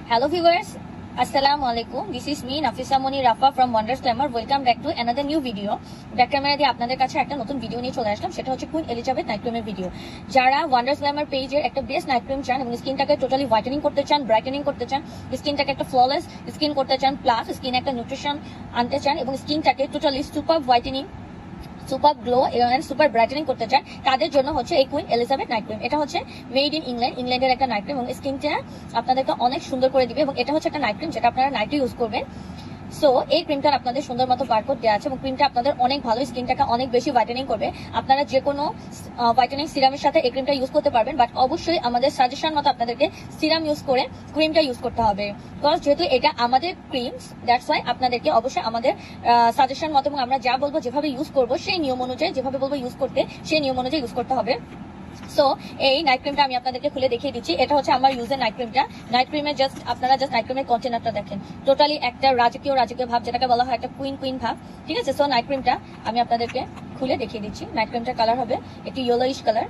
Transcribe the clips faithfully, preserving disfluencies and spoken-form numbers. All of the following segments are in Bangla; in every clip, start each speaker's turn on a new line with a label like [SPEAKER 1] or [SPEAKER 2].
[SPEAKER 1] Hello viewers, Assalamu alaikum. This is me Nafisa Moni Rafa from Wonders Glamour. Welcome back to another new video. Back camera দিয়ে আপনাদের কাছে একটা নতুন ভিডিও নিয়ে চলে আসলাম, সেটা হচ্ছে কুইন এলিজাবেথ নাইট ক্রিমের ভিডিও। যারা ওয়ান্ডার্স গ্ল্যামার পেজের একটা বেস্ট নাইট ক্রিম চান এবং স্কিনটাকে টোটালি হোয়াইটেনিং করতে চান, ব্রাইটেনিং করতে চান, স্কিনটাকে একটা ফ্ললেস স্কিন করতে চান, প্লাস স্কিনে একটা নিউট্রিশন আনতে চান এবং স্কিনটাকে totally super whitening, super glow and super brightening করতে চান, তাদের জন্য হচ্ছে এই কুইন এলিজাবেথ নাইট ক্রিম। এটা হচ্ছে মেড ইন ইংল্যান্ড, ইংল্যান্ডের একটা নাইট ক্রিম এবং স্কিনটা আপনাদেরকে অনেক সুন্দর করে দিবে এবং এটা হচ্ছে একটা নাইট ক্রিম যেটা আপনারা নাইটে ইউজ করবেন। সো এই ক্রিমটার আপনাদের সুন্দর মতো বারকোড দেওয়া আছে এবং ক্রিমটা আপনাদের অনেক ভালো, স্কিনটাকে অনেক বেশি হোয়াইটেনিং করবে। আপনারা যে কোনো হোয়াইটেনিং সিরামের সাথে এই ক্রিমটা ইউজ করতে পারবেন, বাট অবশ্যই আমাদের সাজেশন মতো আপনাদেরকে সিরাম ইউজ করে ক্রিমটা ইউজ করতে হবে। বিকজ যেহেতু এটা আমাদের ক্রিম, দ্যাটস ওয়াই আপনাদেরকে অবশ্যই আমাদের সাজেশন মতো এবং আমরা যা বলবো যেভাবে ইউজ করবো সেই নিয়ম অনুযায়ী, যেভাবে বলবো ইউজ করতে সেই নিয়ম অনুযায়ী ইউজ করতে হবে। সো এই নাইট ক্রিমটা আমি আপনাদেরকে খুলে দেখিয়ে দিচ্ছি। এটা হচ্ছে আমার ইউজের নাইট ক্রিমটা। নাইট ক্রিমের জাস্ট আপনারা জাস্ট নাইট ক্রিমের কন্টেনারটা দেখেন, টোটালি একটা রাজকীয় রাজকীয় ভাব, যেটাকে বলা হয় একটা কুইন কুইন ভাব, ঠিক আছে। সো নাইট ক্রিমটা আমি আপনাদেরকে খুলে দেখিয়ে দিচ্ছি। নাইট ক্রিমটার কালার হবে একটি ইয়েলোইশ কালার।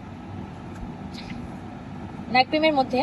[SPEAKER 1] নাইট ক্রিমের মধ্যে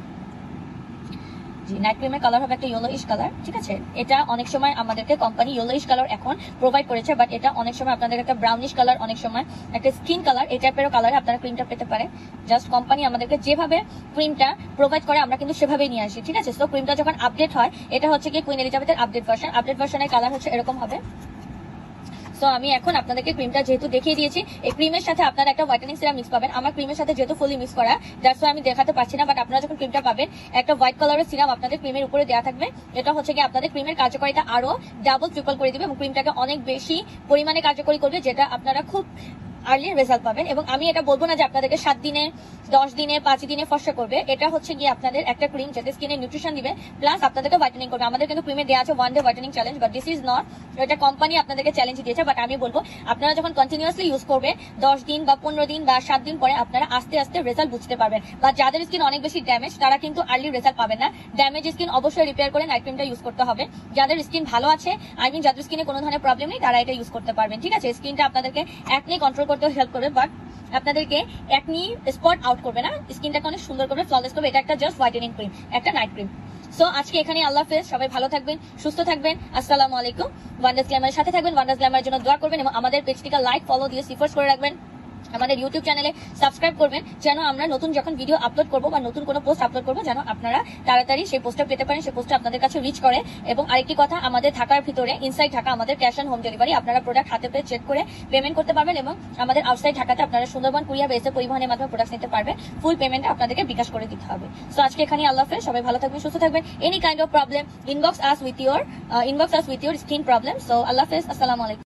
[SPEAKER 1] জি নাইট ক্রিমের কালার হবে একটা ইয়েলোইশ কালার, ঠিক আছে। এটা অনেক সময় আমাদেরকে কোম্পানি ইয়েলোইশ কালার এখন প্রোভাইড করেছে, বাট এটা অনেক সময় আপনাদের একটা ব্রাউনিশ কালার, অনেক সময় একটা স্কিন কালার, এই টাইপেরও কালারে আপনারা ক্রিমটা পেতে পারেন। জাস্ট কোম্পানি আমাদেরকে যেভাবে ক্রিমটা প্রোভাইড করে আমরা কিন্তু সেভাবেই নিয়ে আসি, ঠিক আছে। সো ক্রিমটা যখন আপডেট হয়, এটা হচ্ছে কি কুইন এলিজাবেথের আপডেট ভার্সন। আপডেট ভার্সনের কালার হচ্ছে এরকম হবে। তো আমি এখন আপনাদেরকে ক্রিমটা যেহেতু দেখিয়ে দিয়েছি, এই ক্রিমের সাথে আপনারা একটা হোয়াইটেনিং সিরাম মিক্স পাবেন। আমার ক্রিমের সাথে যেহেতু ফুলি মিক্স করা, দ্যাটস ওয়াই আমি দেখাতে পারছি না, বাট আপনারা যখন ক্রিমটা পাবেন একটা হোয়াইট কালারের সিরাম আপনাদের ক্রিমের উপরে দেওয়া থাকবে। এটা হচ্ছে কি আপনাদের ক্রিমের কার্যকারিতা আরো ডাবল ট্রিপল করে দিবে এবং ক্রিমটাকে অনেক বেশি পরিমাণে কার্যকরী করবে, যেটা আপনারা খুব আর্লি রেজাল্ট পাবেন। এবং আমি এটা বলবো না যে আপনাদেরকে সাত দিনে, দশ দিনে, পাঁচ দিনে ফর্সা করবে। এটা হচ্ছে গিয়ে আপনাদের একটা ক্রিম যেটা স্কিনে নিউট্রিশন দিবে, প্লাস আপনাদেরকে হোয়াইটেনিং করবে। আমাদের কিন্তু ক্রিমে দেওয়া আছে one day whitening challenge, but this is not, এটা কোম্পানি আপনাদেরকে চ্যালেঞ্জ দিয়েছে। বাট আমি বলবো আপনারা যখন কন্টিনিউয়াসলি ইউজ করবে দশ দিন বা পনেরো দিন বা সাত দিন পরে আপনারা আস্তে আস্তে রেজাল্ট বুঝতে পারবেন। বা যাদের স্কিন অনেক বেশি ড্যামেজ, তারা কিন্তু আর্লি রেজাল্ট পাবেন না। ড্যামেজ স্কিন অবশ্যই রিপেয়ার করে নাইট ক্রিমটা ইউজ করতে হবে। যাদের স্কিন ভালো আছে, আই মিন যাদের স্কিনে কোনো ধরনের প্রবলেম নেই, তারা এটা ইউজ করতে পারবেন, ঠিক আছে। স্কিনটা আপনাদেরকে একনি কন্ট্রোল করতে হেল্প করবে, বাট আপনাদেরকে একনি স্পট আউট করবে না, স্কিনটাকে অনেক সুন্দর করবে, ফ্ললেস করবে। এটা একটা জাস্ট হোয়াইটেনিং ক্রিম, একটা নাইট ক্রিম। সো আজকে এখানে আল্লাহ হাফেজ, সবাই ভালো থাকবেন, সুস্থ থাকবেন। আসসালামু আলাইকুম। ওয়ান্ডার্স গ্ল্যামারের সাথে থাকবেন, ওয়ান্ডার্স গ্ল্যামারের জন্য দোয়া করবেন এবং আমাদের পেজটিকে লাইক, ফলো দিয়ে সিফার্স করে রাখবেন। আমাদের ইউটিউব চ্যানেলে সাবস্ক্রাইব করবেন, যেন আমরা নতুন যখন ভিডিও আপলোড করবো বা নতুন কোনো পোস্ট আপলোড করবো, যেন আপনারা তাড়াতাড়ি সেই পোস্টটা পেতে পারেন, সেই পোস্টটা আপনাদের কাছে রিচ করে। এবং আরেকটি কথা, আমাদের ঢাকার ভিতরে ইনসাইড ঢাকা আমাদের ক্যাশ অন হোম ডেলিভারি, আপনারা প্রোডাক্ট হাতে পেয়ে চেক করে পেমেন্ট করতে পারবেন এবং আমাদের আউটসাইড ঢাকাতে আপনারা সুন্দরবন কুরিয়ার বেসে পরিবহনের মাধ্যমে প্রোডাক্ট নিতে পারবেন। ফুল পেমেন্ট আপনাদেরকে বিকাশ করে দিতে হবে। সো আজকে এখানে আল্লাহ হাফেজ, সবাই ভালো থাকবেন, সুস্থ থাকবেন। Any kind of problem, inbox us with your inbox us with your skin problem. So আল্লাহ হাফেজ, আসসালামু আলাইকুম।